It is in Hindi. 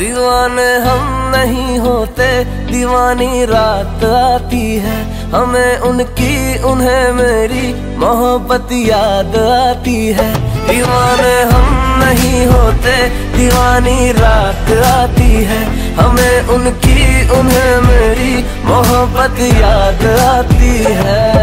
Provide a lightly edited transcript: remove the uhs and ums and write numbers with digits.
दीवाने हम नहीं होते, दीवानी रात आती है हमें उनकी, उन्हें मेरी मोहब्बत याद आती है। दीवाने हम नहीं होते, दीवानी रात आती है हमें उनकी, उन्हें मेरी मोहब्बत याद आती है।